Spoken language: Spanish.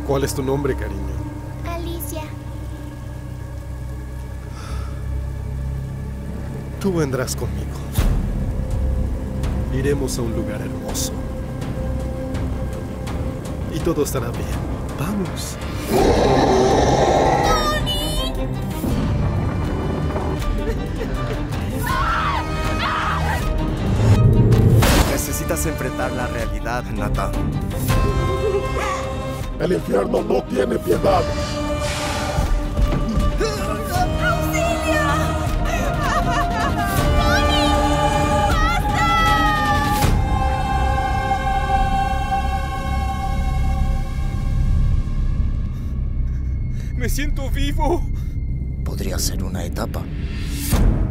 ¿Cuál es tu nombre, cariño? Alicia. Tú vendrás conmigo. Iremos a un lugar hermoso. Y todo estará bien. Vamos. Necesitas enfrentar la realidad, Nathan. El infierno no tiene piedad. Me siento vivo. Podría ser una etapa.